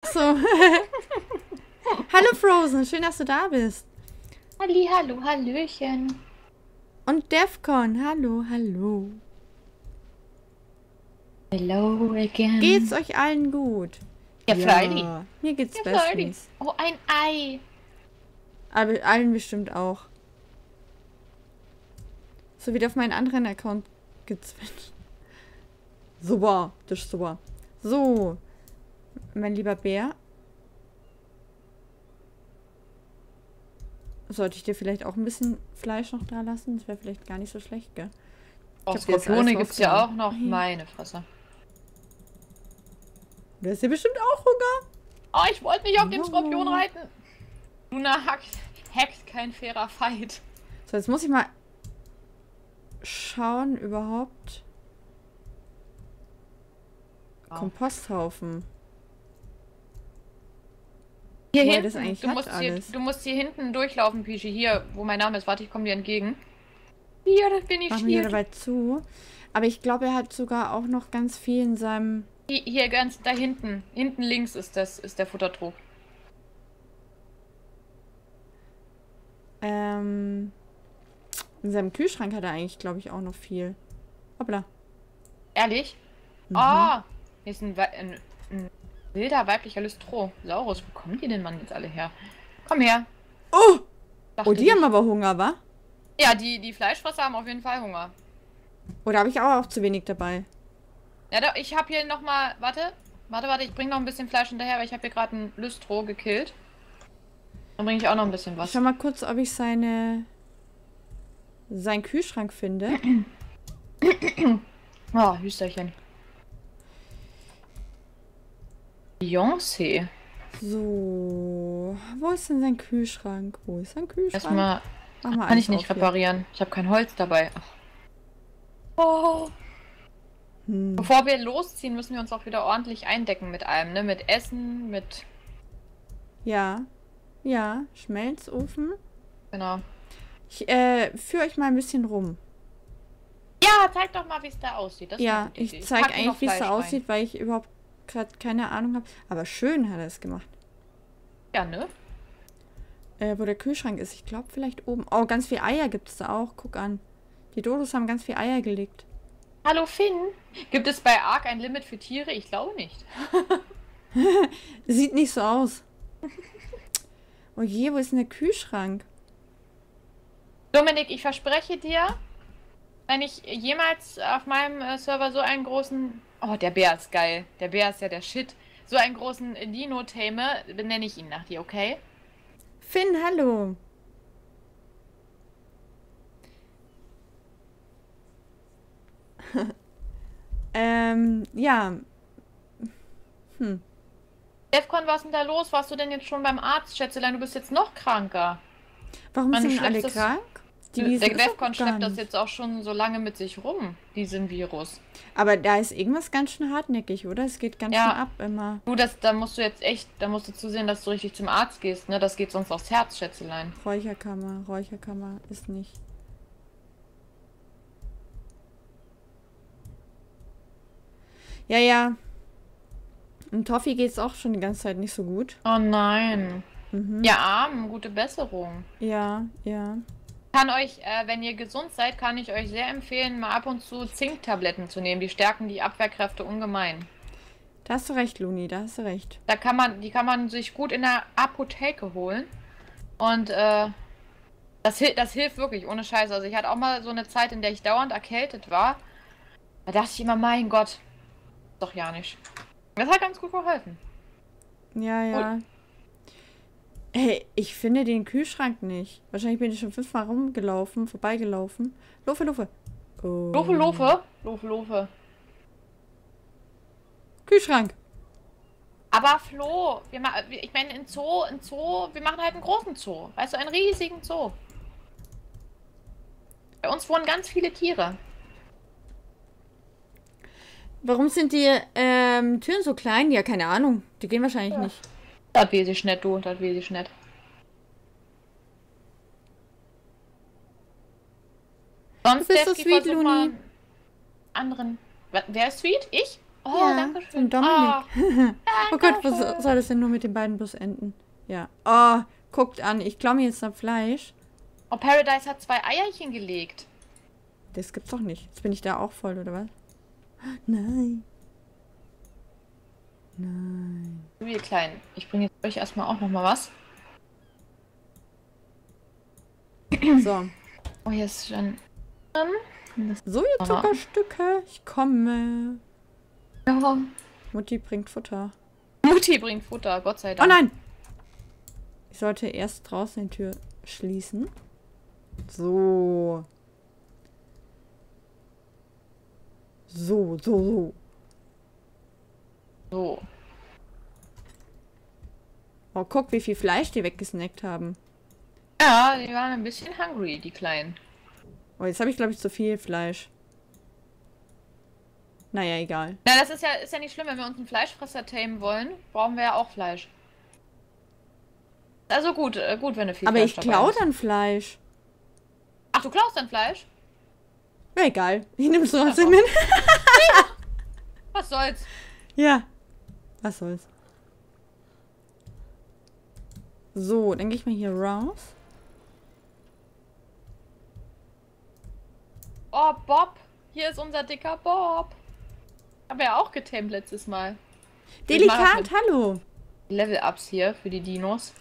so. Hallo Frozen, schön, dass du da bist. Hallo, Hallöchen. Und Defcon, hallo, hallo. Hello again. Geht's euch allen gut? Ja, Friday. Mir geht's Ja, Friday. bestens. Oh, ein Ei. Aber allen bestimmt auch. So wieder auf meinen anderen Account gezwitscht. Super, das ist super. So, mein lieber Bär. Sollte ich dir vielleicht auch ein bisschen Fleisch noch da lassen? Das wäre vielleicht gar nicht so schlecht, gell? Oh, Skorpione gibt's ja auch noch. Meine Fresse. Du hast ja bestimmt auch Hunger. Oh, ich wollte nicht auf dem Skorpion reiten. Luna hackt kein fairer Fight. So, jetzt muss ich mal schauen überhaupt. Oh. Komposthaufen. Hier Woher hinten. das eigentlich Du musst hier hinten durchlaufen, Pichi. Hier, wo mein Name ist. Warte, ich komme dir entgegen. Hier, das bin ich. Machen wir dabei zu. Aber ich glaube, er hat sogar auch noch ganz viel in seinem... Hier ganz da hinten. Hinten links ist der Futtertrog. In seinem Kühlschrank hat er eigentlich, glaube ich, auch noch viel. Hoppla. Ehrlich? Mhm. Ah, hier ist ein wilder weiblicher Lystrosaurus. Wo kommen die denn Mann jetzt alle her? Komm her. Oh! Dachte Oh, die ich. haben aber Hunger, wa? Ja, die Fleischfresser haben auf jeden Fall Hunger. Oder habe ich auch zu wenig dabei? Ja, ich habe hier nochmal... Warte, ich bringe noch ein bisschen Fleisch hinterher, weil ich habe hier gerade einen Lystro gekillt. Dann bringe ich auch noch ein bisschen was. Ich schau mal kurz, ob ich seinen Kühlschrank finde. Oh, Hüsterchen. Beyoncé. So. Wo ist denn sein Kühlschrank? Wo ist sein Kühlschrank? Erstmal Mach mal kann ich alles nicht auf hier. reparieren. Ich habe kein Holz dabei. Ach. Oh. Hm. Bevor wir losziehen, müssen wir uns auch wieder ordentlich eindecken mit allem, ne? Mit Essen, mit... Ja. Ja, Schmelzofen. Genau. Ich führe euch mal ein bisschen rum. Ja, zeig doch mal, wie es da aussieht. Das ist eine Ja, gute Idee. ich zeige Pack hier noch eigentlich, wie es Fleisch da rein. aussieht, weil ich überhaupt gerade keine Ahnung habe. Aber schön hat er es gemacht. Ja, ne? Wo der Kühlschrank ist. Ich glaube vielleicht oben. Oh, ganz viel Eier gibt es da auch. Guck an. Die Dodos haben ganz viel Eier gelegt. Hallo Finn. Gibt es bei Ark ein Limit für Tiere? Ich glaube nicht. Sieht nicht so aus. Oh je, wo ist denn der Kühlschrank? Dominik, ich verspreche dir, wenn ich jemals auf meinem Server so einen großen... Oh, der Bär ist geil. Der Bär ist ja der Shit. So einen großen Dino tame, benenne ich ihn nach dir, okay? Finn, hallo. Ja. Defcon, was ist denn da los? Warst du denn jetzt schon beim Arzt, Schätzelein? Du bist jetzt noch kranker. Warum Man sind alle schleppt das- krank? Die Der Wiese ist doch Defcon gar schleppt das nicht. jetzt auch schon so lange mit sich rum, diesen Virus. Aber da ist irgendwas ganz schön hartnäckig, oder? Es geht ganz Ja. schön ab immer. Du, da musst du jetzt echt, da musst du zusehen, dass du richtig zum Arzt gehst, ne? Das geht sonst aufs Herz, Schätzelein. Räucherkammer ist nicht. Ja, ja. Und Toffi geht's auch schon die ganze Zeit nicht so gut. Oh nein. Mhm. Ja, Arm, gute Besserung. Ja, ja. Kann euch, wenn ihr gesund seid, kann ich euch sehr empfehlen, mal ab und zu Zinktabletten zu nehmen. Die stärken die Abwehrkräfte ungemein. Da hast du recht, Luni, da hast du recht. Die kann man sich gut in der Apotheke holen. Und das hilft wirklich, ohne Scheiß. Also ich hatte auch mal so eine Zeit, in der ich dauernd erkältet war. Da dachte ich immer, mein Gott, doch ja nicht. Das hat ganz gut geholfen. Ja, ja. Hey, ich finde den Kühlschrank nicht. Wahrscheinlich bin ich schon 5-mal rumgelaufen, vorbeigelaufen. Lufe. Oh. Lofe. Kühlschrank. Aber Flo, ich meine, wir machen halt einen großen Zoo. Weißt du, einen riesigen Zoo. Bei uns wohnen ganz viele Tiere. Warum sind die Türen so klein? Ja, keine Ahnung. Die gehen wahrscheinlich nicht. Das weiß ich nicht, du. Das weiß ich nicht. Sonst Du bist so Steffi, sweet, versuch Luni. mal anderen... Wer ist sweet? Ich? Oh, Ja, danke von schön. Dominik. Oh Gott, wo Dankeschön. soll das denn nur mit den beiden Bus enden? Ja. Oh, guckt an. Ich klaue mir jetzt noch Fleisch. Oh, Paradise hat 2 Eierchen gelegt. Das gibt's doch nicht. Jetzt bin ich da auch voll, oder was? Nein. Nein. So, ihr Kleinen. Ich bringe jetzt euch erstmal auch nochmal was. So. Oh, hier ist schon... So, ihr Zuckerstücke. Ich komme. Ja. Mutti bringt Futter. Mutti bringt Futter, Gott sei Dank. Oh nein! Ich sollte erst draußen die Tür schließen. So. So. So. Oh, guck, wie viel Fleisch die weggesnackt haben. Ja, die waren ein bisschen hungry, die Kleinen. Oh, jetzt habe ich, glaube ich, zu viel Fleisch. Naja, egal. Na, das ist ja nicht schlimm, wenn wir uns einen Fleischfresser tamen wollen, brauchen wir ja auch Fleisch. Also gut, wenn du viel Aber Fleisch ich dabei klaue hast. dann Fleisch. Ach, du klaust dann Fleisch? Ja, egal. Ich nehme es trotzdem mit. Was soll's? Ja. Was soll's. So, dann gehe ich mal hier raus. Oh, Bob. Hier ist unser dicker Bob. Haben wir ja auch getamed letztes Mal. Delikat, hallo. Level-Ups hier für die Dinos.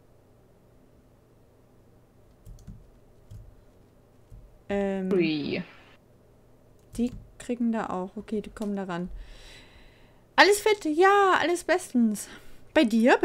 Free. Die kriegen da auch. Okay, die kommen da ran. Alles fit? Ja, alles bestens. Bei dir?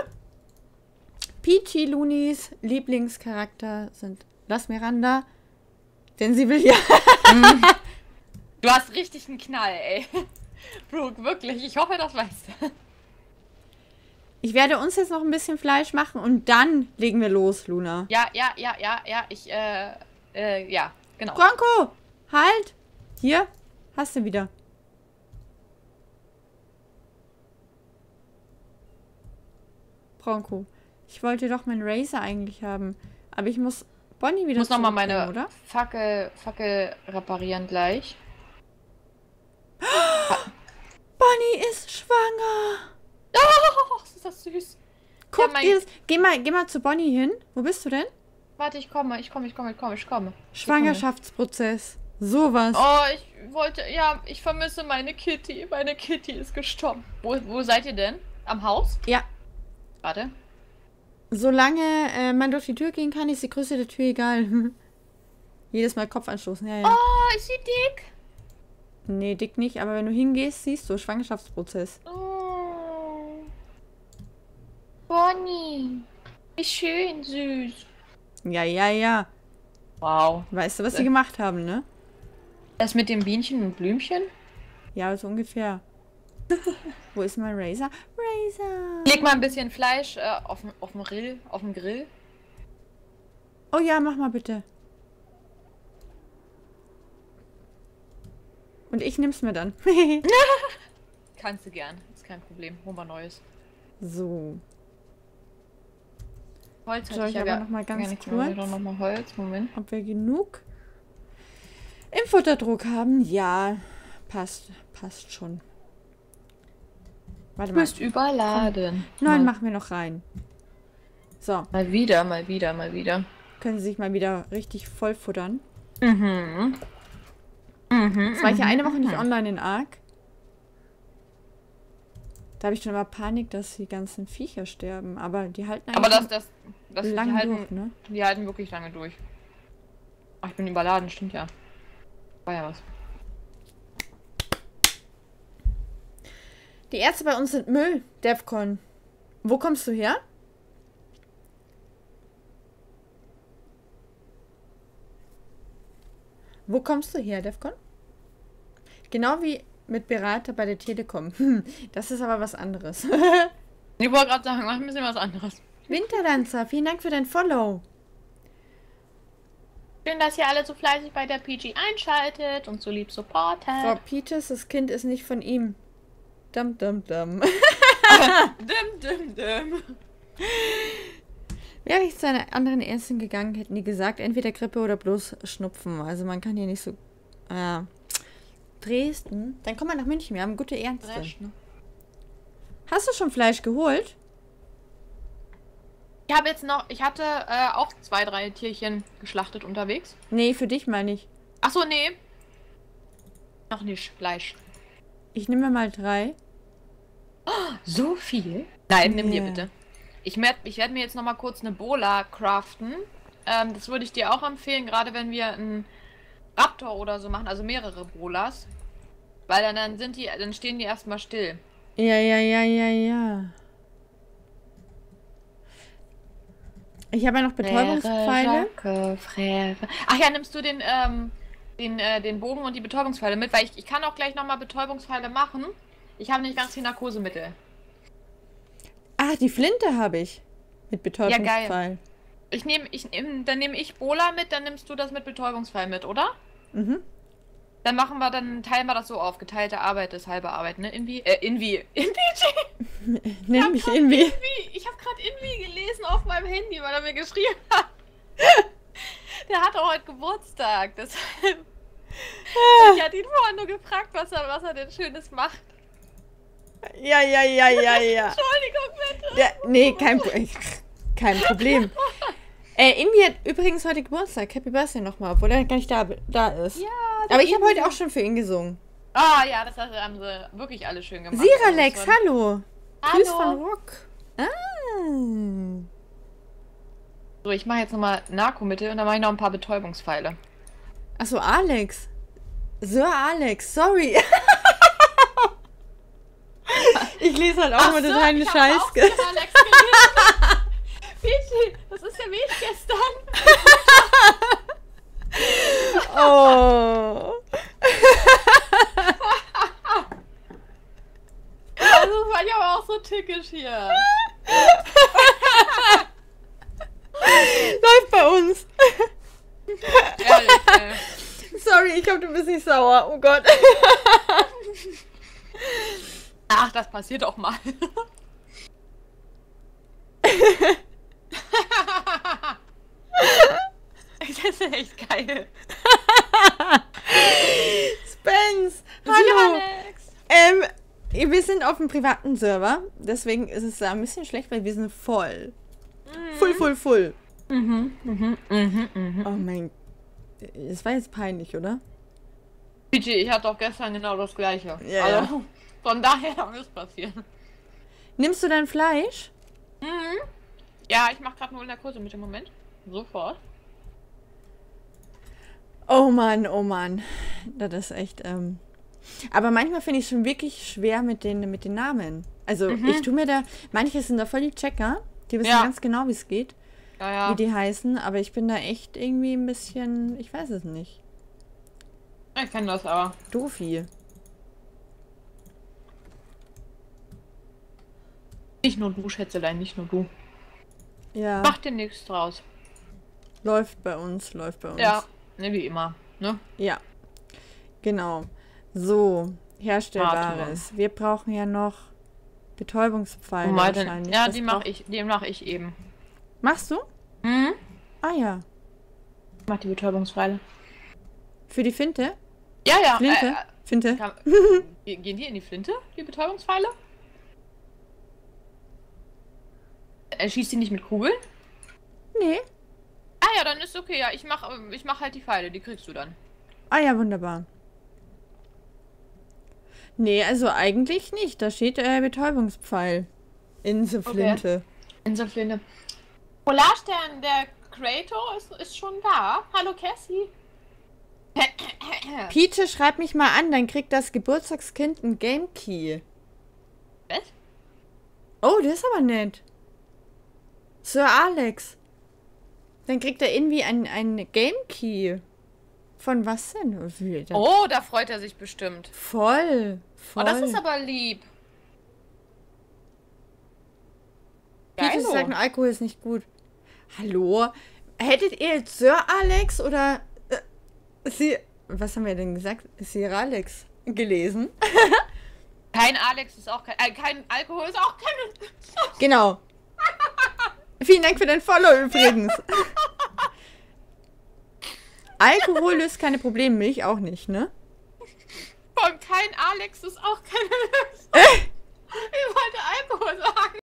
Peachy Loonies Lieblingscharakter sind Las Miranda. Denn sie will ja. Du hast richtig einen Knall, ey. Brooke, wirklich. Ich hoffe, das weißt du. Ich werde uns jetzt noch ein bisschen Fleisch machen und dann legen wir los, Luna. Ja. Ja, genau. Bronco, halt! Hier, hast du wieder. Bronco, ich wollte doch meinen Razer eigentlich haben. Aber ich muss Bonnie wieder Ich muss nochmal zurückbringen, meine oder? Fackel reparieren gleich. Bonnie ist schwanger! Oh, ist das süß. Guck Ja, dir das. Geh mal zu Bonnie hin. Wo bist du denn? Warte, ich komme. Schwangerschaftsprozess. Sowas. Oh, ich vermisse meine Kitty. Meine Kitty ist gestorben. Wo seid ihr denn? Am Haus? Ja. Warte. Solange man durch die Tür gehen kann, ist die Größe der Tür egal. Jedes Mal Kopf anstoßen. Ja. Oh, ist sie dick? Nee, dick nicht, aber wenn du hingehst, siehst du Schwangerschaftsprozess. Oh. Bonnie. Wie schön, süß. Ja. Wow. Weißt du, was sie gemacht haben, ne? Das mit dem Bienchen und Blümchen? Ja, so ungefähr. Wo ist mein Razer? Razer! Leg mal ein bisschen Fleisch auf den Grill. Oh ja, mach mal bitte. Und ich nehm's mir dann. Kannst du gern. Ist kein Problem. Holen wir Neues. So. Holz Soll ich aber noch mal ganz kurz? Noch mal Holz. Moment. Ob wir genug im Futterdruck haben? Ja, passt schon. Warte Du mal. bist überladen. 9 machen wir noch rein. So, Mal wieder. können sie sich mal wieder richtig voll futtern. Mhm. Jetzt war ich ja eine Woche nicht online in Ark. Da habe ich schon immer Panik, dass die ganzen Viecher sterben. Aber die halten Aber eigentlich das lange durch, ne? Die halten wirklich lange durch. Ach, ich bin überladen, stimmt ja. War ja was. Die Ärzte bei uns sind Müll, Defcon. Wo kommst du her? Wo kommst du her, Defcon? Genau wie mit Berater bei der Telekom. Das ist aber was anderes. Ich wollte gerade sagen, mach ein bisschen was anderes. Winterdancer, vielen Dank für dein Follow. Schön, dass ihr alle so fleißig bei der PG einschaltet und so lieb supportet. Frau Peters, das Kind ist nicht von ihm. Dum. Dim. Wäre ich zu einer anderen Ärztin gegangen, hätten die gesagt, entweder Grippe oder bloß Schnupfen. Also man kann hier nicht so... Dresden? Dann komm mal nach München, wir haben gute Ärzte. Dresch, ne? Hast du schon Fleisch geholt? Ich hatte auch 2, 3 Tierchen geschlachtet unterwegs. Nee, für dich meine ich. Achso, nee. Noch nicht Fleisch. Ich nehme mal 3. So viel? Nein, nimm dir Ja. bitte. Ich werd mir jetzt noch mal kurz eine Bola craften. Das würde ich dir auch empfehlen, gerade wenn wir einen Raptor oder so machen, also mehrere Bolas. Weil dann stehen die erstmal still. Ja. Ich habe ja noch Betäubungspfeile. Ach ja, nimmst du den Bogen und die Betäubungspfeile mit? Weil ich kann auch gleich nochmal Betäubungspfeile machen. Ich habe nicht ganz viel Narkosemittel. Ah, die Flinte habe ich. Mit Betäubungspfeil. Dann nehme ich Bola mit, dann nimmst du das mit Betäubungspfeil mit, oder? Mhm. Dann teilen wir das so auf. Geteilte Arbeit ist halbe Arbeit, ne? Invi, Nenn mich irgendwie. ich habe gerade Invi gelesen auf meinem Handy, weil er mir geschrieben hat. Der hatte heute Geburtstag, deshalb. Ich hatte ihn vorhin nur gefragt, was er denn Schönes macht. Ja. Entschuldigung, bitte. Nee, kein Problem. Invi hat übrigens heute Geburtstag. Happy Birthday nochmal, obwohl er gar nicht da ist. Ja, aber ich habe heute auch schon für ihn gesungen. Ah ja, das haben sie wirklich alle schön gemacht. Siralex, hallo. Hallo. Grüß von Rock. Ah. So, ich mache jetzt nochmal Narkomittel und dann mache ich noch ein paar Betäubungspfeile. Achso, Alex. Sir Alex, sorry. Ich lese halt auch immer totalen Scheiß. Auch Sir Alex gelesen. Bitte, das ist ja wie ich gestern. Oh. Also das war ja aber auch so tückisch hier. Läuft bei uns. Ehrlich, ey. Sorry, ich glaube, du bist nicht sauer. Oh Gott. Ach, das passiert auch mal. Das ist echt geil. Spence, hallo. Wir sind auf einem privaten Server, deswegen ist es da ein bisschen schlecht, weil wir sind voll. Voll. Oh mein... Das war jetzt peinlich, oder? PG, ich hatte auch gestern genau das gleiche. Ja, also, von daher kann es passieren. Nimmst du dein Fleisch? Mhm. Ja, ich mache gerade nur Narkose mit dem Moment. Sofort. Oh Mann. Das ist echt, Aber manchmal finde ich es schon wirklich schwer mit den Namen. Also, ich tue mir da... Manche sind da voll die Checker. Die wissen ganz genau, wie es geht. Ja. Wie die heißen. Aber ich bin da echt irgendwie ein bisschen... Ich weiß es nicht. Ich kenne das aber. Doofi. Nicht nur du, Schätzelein, nicht nur du. Ja. Mach dir nichts draus. Läuft bei uns. Ja, ne, wie immer. Ne? Ja. Genau. So. Herstellbares. Wir brauchen ja noch Betäubungspfeile wahrscheinlich. Ja, die mach ich eben. Machst du? Mhm. Ah ja. Ich mach die Betäubungspfeile. Für die Finte? Ja. Flinte? Finte? Gehen die in die Flinte, die Betäubungspfeile? Schießt die nicht mit Kugeln? Nee. Ah ja, dann ist okay. Ja, ich mach halt die Pfeile, die kriegst du dann. Ah ja, wunderbar. Nee, also eigentlich nicht. Da steht Betäubungspfeil. Inselflinte. Inselflinte. Polarstern, der Creator ist schon da. Hallo Cassie. Peach, schreib mich mal an, dann kriegt das Geburtstagskind ein Game Key. Was? Oh, das ist aber nett. Sir Alex. Dann kriegt er irgendwie ein Game Key. Von was denn? Oh, da freut er sich bestimmt. Voll. Oh, das ist aber lieb. Peach sagt, Alkohol ist nicht gut. Hallo? Hättet ihr jetzt Sir Alex oder was haben wir denn gesagt? Sir Alex gelesen? Kein Alex ist auch kein Alkohol ist auch kein... Genau. Vielen Dank für dein Follow übrigens. Alkohol löst keine Probleme, Milch auch nicht, ne? Alkohol und kein Alex ist auch keine Lösung. Ich wollte Alkohol sagen.